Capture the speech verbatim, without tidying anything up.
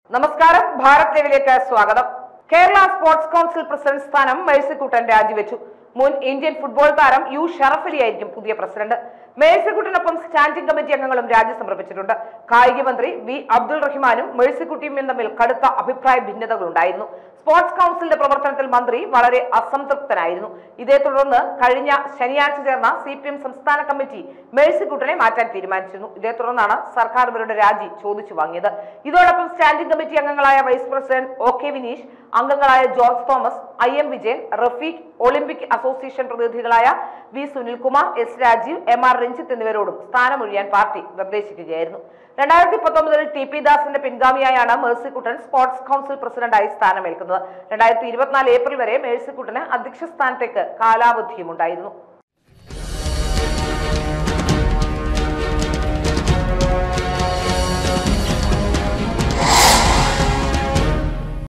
നമസ്കാരം, ഭാരത് ലൈവിലേക്ക് സ്വാഗതം. കേരള സ്പോർട്സ് കൗൺസിൽ പ്രസിഡന്റ് സ്ഥാനം മേഴ്സിക്കുട്ടൻ രാജിവെച്ചു. മുൻ ഇന്ത്യൻ ഫുട്ബോൾ താരം യു ഷറഫലി ആയിരിക്കും പുതിയ പ്രസിഡന്റ്. മേഴ്സിക്കുട്ടനൊപ്പം സ്റ്റാൻഡിംഗ് കമ്മിറ്റി അംഗങ്ങളും രാജി സമർപ്പിച്ചിട്ടുണ്ട്. കായിക മന്ത്രി വി അബ്ദുൾ റഹ്മാനും മേഴ്സിക്കുട്ടിയും തമ്മിൽ കടുത്ത അഭിപ്രായ ഭിന്നതകളുണ്ടായിരുന്നു. സ്പോർട്സ് കൗൺസിലിന്റെ പ്രവർത്തനത്തിൽ മന്ത്രി വളരെ അസംതൃപ്തനായിരുന്നു. ഇതേ തുടർന്ന് കഴിഞ്ഞ ശനിയാഴ്ച ചേർന്ന സി പി എം സംസ്ഥാന കമ്മിറ്റി മേഴ്സിക്കുട്ടനെ മാറ്റാൻ തീരുമാനിച്ചിരുന്നു. ഇതേ തുടർന്നാണ് സർക്കാർ ഇവരുടെ രാജി ചോദിച്ചു വാങ്ങിയത്. ഇതോടൊപ്പം സ്റ്റാൻഡിംഗ് കമ്മിറ്റി അംഗങ്ങളായ vice president O K Vineesh, അംഗങ്ങളായ George Thomas, I M Vijayan, Rafeeq, Olympic association പ്രതിനിധികളായ V Sunilkumar, S Rajeev, M R Ranjith എന്നിവരോടും സ്ഥാനമൊഴിയാൻ പാർട്ടി നിർദ്ദേശിക്കുകയായിരുന്നു. രണ്ടായിരത്തി പത്തൊമ്പതിൽ ടി പി ദാസിന്റെ പിൻഗാമിയായാണ് മേഴ്സിക്കുട്ടൻ സ്പോർട്സ് കൗൺസിൽ പ്രസിഡന്റായി സ്ഥാനമേൽക്കുന്നത്. രണ്ടായിരത്തി ഇരുപത്തിനാല് ഏപ്രിൽ വരെ മേഴ്സിക്കുട്ടന് അധ്യക്ഷ സ്ഥാനത്തേക്ക് കാലാവധിയും ഉണ്ടായിരുന്നു.